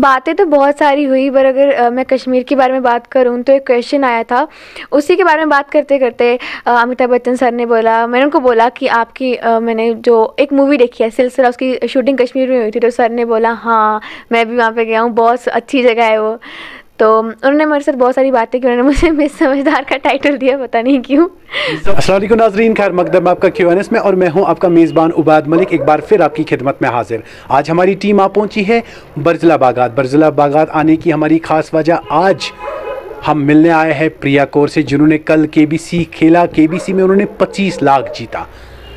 बातें तो बहुत सारी हुई, पर अगर मैं कश्मीर के बारे में बात करूँ तो एक क्वेश्चन आया था, उसी के बारे में बात करते करते अमिताभ बच्चन सर ने बोला, मैंने उनको बोला कि आपकी मैंने जो एक मूवी देखी है सिलसिला, उसकी शूटिंग कश्मीर में हुई थी। तो सर ने बोला हाँ मैं भी वहाँ पे गया हूँ, बहुत अच्छी जगह है वो। तो उन्होंने मेरे साथ बहुत सारी बातें की, उन्होंने मुझे मिस समझदार का टाइटल दिया, पता नहीं क्यों। अस्सलाम वालेकुम नाज़रीन, खैर मकदम आपका Q&A में, और मैं हूं आपका मेज़बान उबाद मलिक, एक बार फिर आपकी खिदमत में हाजिर। आज हमारी टीम आ पहुंची है बर्ज़िला बागात। बर्ज़िला बागात आने की हमारी ख़ास वजह, आज हम मिलने आए हैं प्रिया कौर से, जिन्होंने कल KBC खेला। KBC में उन्होंने 25 लाख जीता।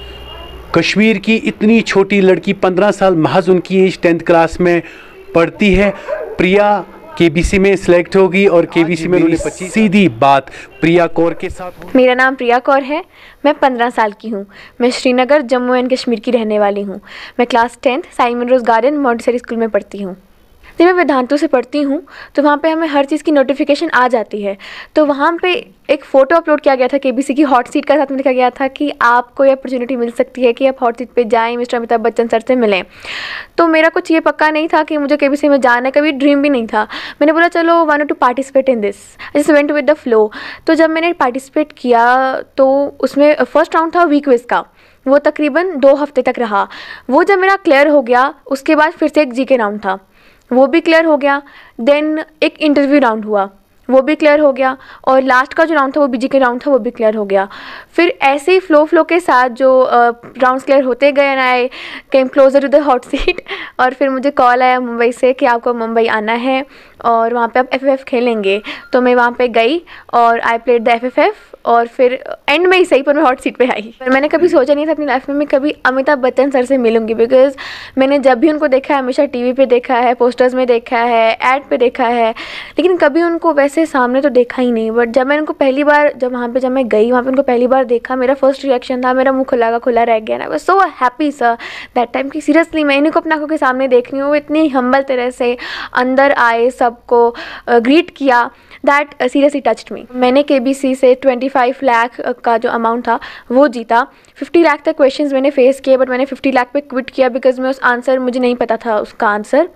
कश्मीर की इतनी छोटी लड़की, 15 साल महज उनकी एज, 10th क्लास में पढ़ती है। प्रिया KBC में सिलेक्ट होगी और KBC में उन्होंने 25। सीधी बात प्रिया कौर के साथ। मेरा नाम प्रिया कौर है, मैं 15 साल की हूँ। मैं श्रीनगर जम्मू एंड कश्मीर की रहने वाली हूँ। मैं class 10th Simon Rose Garden Montessori school में पढ़ती हूँ। जब मैं वेदांतु से पढ़ती हूँ तो वहाँ पे हमें हर चीज़ की नोटिफिकेशन आ जाती है। तो वहाँ पे एक फ़ोटो अपलोड किया गया था KBC की हॉट सीट का, साथ में लिखा गया था कि आपको ये अपॉर्चुनिटी मिल सकती है कि आप हॉट सीट पे जाएं, मिस्टर अमिताभ बच्चन सर से मिलें। तो मेरा कुछ ये पक्का नहीं था कि मुझे KBC में जाना है, कभी ड्रीम भी नहीं था। मैंने बोला चलो want to participate in this, just went with the flow. तो जब मैंने पार्टिसिपेट किया तो उसमें फर्स्ट राउंड था वीक क्विज़ का, वो तकरीबन 2 हफ्ते तक रहा। वो जब मेरा क्लियर हो गया उसके बाद फिर से एक GK राउंड था, वो भी क्लियर हो गया। देन एक इंटरव्यू राउंड हुआ, वो भी क्लियर हो गया। और लास्ट का जो राउंड था वो GK राउंड था, वो भी क्लियर हो गया। फिर ऐसे ही फ्लो के साथ जो राउंड्स क्लियर होते गए and I came closer to the hot seat. और फिर मुझे कॉल आया मुंबई से कि आपको मुंबई आना है और वहाँ पे आप FFF खेलेंगे। तो मैं वहाँ पे गई और आई प्लेड द FFF, और फिर एंड में ही सही पर मैं हॉट सीट पे आई। पर मैंने कभी सोचा नहीं था अपनी लाइफ में मैं कभी अमिताभ बच्चन सर से मिलूंगी, बिकॉज मैंने जब भी उनको देखा है हमेशा TV पे देखा है, पोस्टर्स में देखा है, ऐड पे देखा है, लेकिन कभी उनको वैसे सामने तो देखा ही नहीं। बट जब मैंने उनको पहली बार, जब मैं गई वहाँ पे उनको पहली बार देखा, मेरा फर्स्ट रिएक्शन था, मेरा मुँह खुला का खुला रह गया। I was so happy sir that time कि सीरियसली मैं इन्हीं को अपना आंखों के सामने देख रही हूँ। वो इतनी हम्बल तरह से अंदर आए, सबको ग्रीट किया, दैट सीरियसली टच्ड मी। मैंने KBC से 25 लाख का जो अमाउंट था वो जीता। 50 लाख तक क्वेश्चंस मैंने फेस किए, बट मैंने 50 लाख पे क्विट किया बिकॉज मैं उस आंसर, मुझे नहीं पता था उसका आंसर।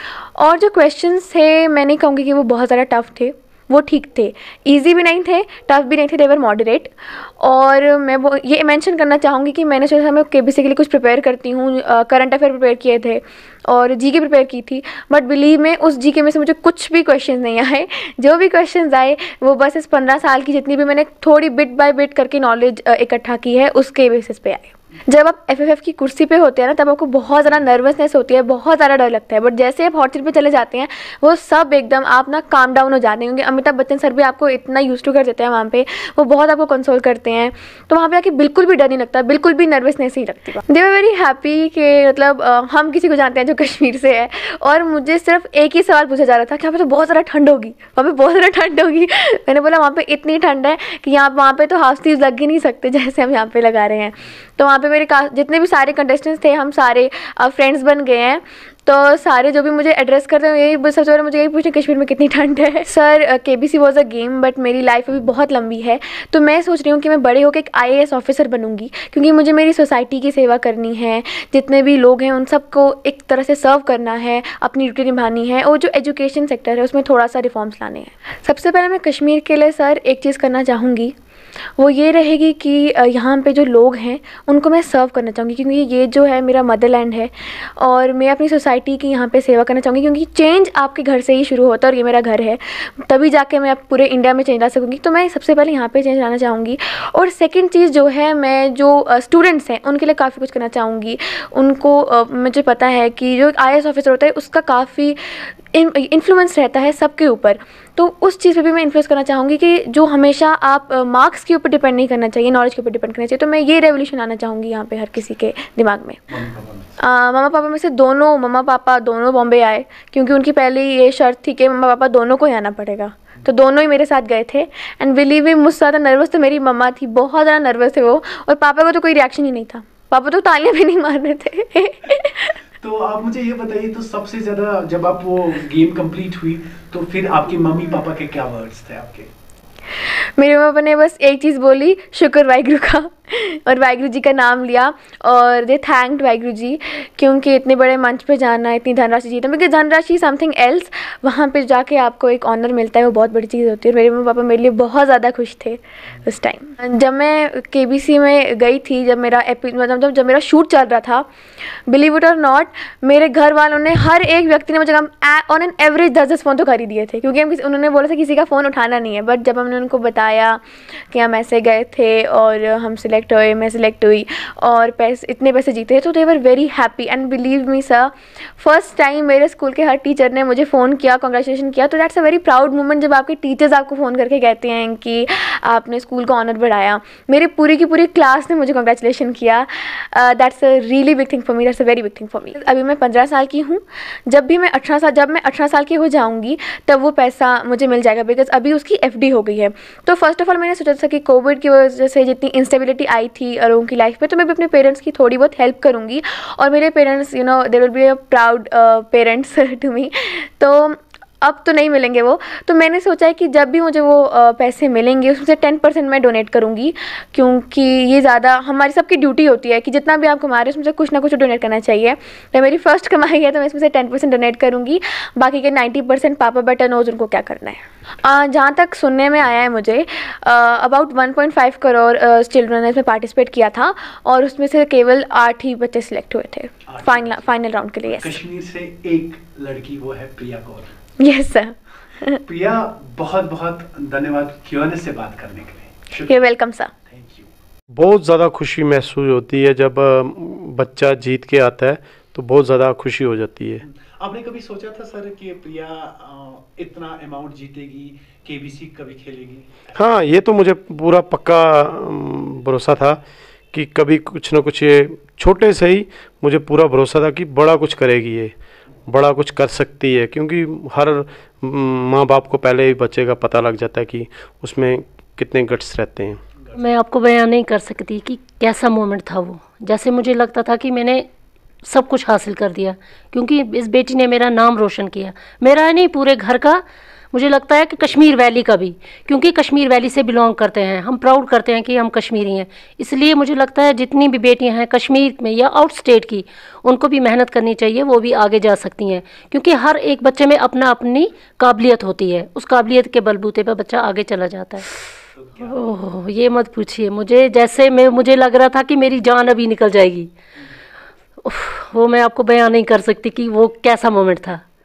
और जो क्वेश्चंस थे मैं नहीं कहूँगी कि वो बहुत ज़्यादा टफ थे, वो ठीक थे, इजी भी नहीं थे, टफ भी नहीं थे, देवर मॉडरेट। और मैं वो ये मेंशन करना चाहूँगी कि मैंने सोचा मैं KBC के लिए कुछ प्रिपेयर करती हूँ, करंट अफेयर प्रिपेयर किए थे और GK प्रिपेयर की थी। बट बिलीव में उस GK में से मुझे कुछ भी क्वेश्चंस नहीं आए। जो भी क्वेश्चंस आए वो बस इस 15 साल की जितनी भी मैंने थोड़ी बिट बाय बिट करके नॉलेज इकट्ठा की है उसके बेसिस पे आए। जब आप FFF की कुर्सी पे होते हैं ना, तब आपको बहुत ज़्यादा नर्वसनेस होती है, बहुत ज़्यादा डर लगता है। बट जैसे आप हॉट सीट पे चले जाते हैं वो सब एकदम आप ना काम डाउन हो जाते हैं, क्योंकि अमिताभ बच्चन सर भी आपको इतना यूज टू कर देते हैं वहाँ पे, वो बहुत आपको कंसोल करते हैं। तो वहाँ पे आके बिल्कुल भी डर नहीं लगता, बिल्कुल भी नर्वसनेस नहीं लगती। दे वर वेरी हैप्पी कि मतलब हम किसी को जानते हैं जो कश्मीर से है, और मुझे सिर्फ एक ही सवाल पूछा जा रहा था कि वहाँ पे तो बहुत ज़्यादा ठंड होगी, वहाँ पे बहुत ज़्यादा ठंड होगी। मैंने बोला वहाँ पे इतनी ठंड है कि वहाँ पे तो हाफ स्लीव्स लग ही नहीं सकते जैसे हम यहाँ पे लगा रहे हैं। तो वहाँ पे मेरे जितने भी सारे कंटेस्टेंट्स थे, हम सारे फ्रेंड्स बन गए हैं। तो सारे जो भी मुझे एड्रेस करते हैं यही सबसे पहले मुझे यही पूछते कश्मीर में कितनी ठंड है। Sir KBC was a game, but मेरी लाइफ अभी बहुत लंबी है। तो मैं सोच रही हूँ कि मैं बड़े होकर एक IAS ऑफिसर बनूंगी, क्योंकि मुझे मेरी सोसाइटी की सेवा करनी है, जितने भी लोग हैं उन सबको एक तरह से सर्व करना है, अपनी ड्यूटी निभानी है, और जो एजुकेशन सेक्टर है उसमें थोड़ा सा रिफॉर्म्स लाने हैं। सबसे पहले मैं कश्मीर के लिए सर एक चीज़ करना चाहूँगी, वो ये रहेगी कि यहाँ पे जो लोग हैं उनको मैं सर्व करना चाहूँगी, क्योंकि ये जो है मेरा मदरलैंड है और मैं अपनी सोसाइटी की यहाँ पे सेवा करना चाहूँगी, क्योंकि चेंज आपके घर से ही शुरू होता है और ये मेरा घर है, तभी जाके मैं पूरे इंडिया में चेंज ला सकूँगी। तो मैं सबसे पहले यहाँ पे चेंज लाना चाहूँगी। और सेकंड चीज़ जो है, मैं जो स्टूडेंट्स हैं उनके लिए काफ़ी कुछ करना चाहूँगी। उनको मुझे पता है कि जो IAS ऑफिसर होता है उसका काफ़ी इन्फ्लुएंस रहता है सबके ऊपर, तो उस चीज़ पे भी मैं इन्फ्लुएंस करना चाहूँगी कि जो हमेशा आप मार्क्स के ऊपर डिपेंड नहीं करना चाहिए, नॉलेज के ऊपर डिपेंड करना चाहिए। तो मैं ये रेवोल्यूशन आना चाहूँगी यहाँ पे हर किसी के दिमाग में। मम्मा पापा में से दोनों, मम्मा पापा दोनों बॉम्बे आए, क्योंकि उनकी पहले ये शर्त थी कि मम्मा पापा दोनों को ही आना पड़ेगा। तो दोनों ही मेरे साथ गए थे। एंड बिलीव मी, मुझसे ज़्यादा नर्वस तो मेरी मम्मा थी, बहुत ज़्यादा नर्वस थे वो, और पापा को तो कोई रिएक्शन ही नहीं था, पापा तो तालियां भी नहीं मार रहे थे। तो आप मुझे ये बताइए, तो सबसे ज़्यादा जब आप वो गेम कंप्लीट हुई तो फिर आपके मम्मी पापा के क्या वर्ड्स थे आपके? मेरे पापा ने बस एक चीज़ बोली, शुक्र वाहिगुरु का, और वाहिगुरु जी का नाम लिया और दे थैंक्ड वाहिगुरु जी, क्योंकि इतने बड़े मंच पे जाना, इतनी धनराशि जीतना, बिकॉज धनराशि समथिंग एल्स, वहाँ पे जाके आपको एक ऑनर मिलता है, वो बहुत बड़ी चीज़ होती है। और मेरे मम्मी पापा मेरे लिए बहुत ज़्यादा खुश थे उस टाइम। जब मैं KBC में गई थी, जब मेरा मतलब जब मेरा शूट चल रहा था, बिलीव इट और नॉट, मेरे घर वालों ने, हर एक व्यक्ति ने मुझे ऑन एन एवरेज 10-10 फ़ोन तो कर ही दिए थे, क्योंकि उन्होंने बोला था किसी का फ़ोन उठाना नहीं है। बट जब हमने उनको बताया कि हम ऐसे गए थे और हम सिलेक्ट हुए, मैं सिलेक्ट हुई और इतने पैसे जीते, तो they were very happy. And believe me sir, first time मेरे स्कूल के हर टीचर ने मुझे फ़ोन किया, कॉन्ग्रेचुलेशन किया। तो that's a very proud moment जब आपके टीचर्स आपको फ़ोन करके कहते हैं कि आपने स्कूल का ऑनर बढ़ाया। मेरी पूरी की पूरी क्लास ने मुझे कॉन्ग्रेचुलेशन किया। That's a really big thing for me, that's a very big thing for me. अभी मैं 15 साल की हूँ। जब मैं 18 साल की हो जाऊँगी तब वो पैसा मुझे मिल जाएगा, बिकॉज अभी उसकी FD हो गई है। तो फर्स्ट ऑफ ऑल मैंने सोचा था कि कोविड की वजह से जितनी इंस्टेबिलिटी आई थी लोगों की लाइफ में, तो मैं भी अपने पेरेंट्स की थोड़ी बहुत हेल्प करूँगी, और मेरे parents they will be a proud parents to me. तो अब तो नहीं मिलेंगे वो, तो मैंने सोचा है कि जब भी मुझे वो पैसे मिलेंगे उसमें से 10% मैं डोनेट करूँगी, क्योंकि ये ज़्यादा हमारी सबकी ड्यूटी होती है कि जितना भी आप कमा रहे हो उसमें से कुछ ना कुछ डोनेट करना चाहिए। तो मेरी फर्स्ट कमाई है, तो मैं इसमें से 10% डोनेट करूँगी, बाकी के 90% पापा बेटा नोज उनको क्या करना है। जहाँ तक सुनने में आया है मुझे, अबाउट 1.5 करोड़ चिल्ड्रन ने इसमें पार्टिसिपेट किया था, और उसमें से केवल 8 ही बच्चे सिलेक्ट हुए थे फाइनल राउंड के लिए। कश्मीर से एक लड़की, वो है प्रिया कौर। Yes sir. प्रिया, बहुत बहुत धन्यवाद Q&A से बात करने के लिए। You welcome sir. Thank you. बहुत ज़्यादा खुशी महसूस होती है जब बच्चा जीत के आता है, तो बहुत ज़्यादा खुशी हो जाती है। आपने कभी सोचा था सर कि प्रिया इतना अमाउंट जीतेगी, KBC कभी खेलेगी? हाँ, ये तो मुझे पूरा पक्का भरोसा था कि कभी कुछ ना कुछ, ये छोटे से ही मुझे पूरा भरोसा था कि बड़ा कुछ करेगी, ये बड़ा कुछ कर सकती है, क्योंकि हर माँ बाप को पहले ही बच्चे का पता लग जाता है कि उसमें कितने गट्स रहते हैं। मैं आपको बयान नहीं कर सकती कि कैसा मोमेंट था वो। जैसे मुझे लगता था कि मैंने सब कुछ हासिल कर दिया, क्योंकि इस बेटी ने मेरा नाम रोशन किया, मेरा नहीं पूरे घर का। मुझे लगता है कि कश्मीर वैली का भी, क्योंकि कश्मीर वैली से बिलोंग करते हैं हम, प्राउड करते हैं कि हम कश्मीरी हैं। इसलिए मुझे लगता है जितनी भी बेटियां हैं कश्मीर में या आउट स्टेट की, उनको भी मेहनत करनी चाहिए, वो भी आगे जा सकती हैं, क्योंकि हर एक बच्चे में अपनी काबिलियत होती है, उस काबिलियत के बलबूते पर बच्चा आगे चला जाता है। ओह, ये मत पूछिए मुझे, जैसे मुझे लग रहा था कि मेरी जान अभी निकल जाएगी। वो मैं आपको बयान नहीं कर सकती कि वो कैसा मोमेंट था।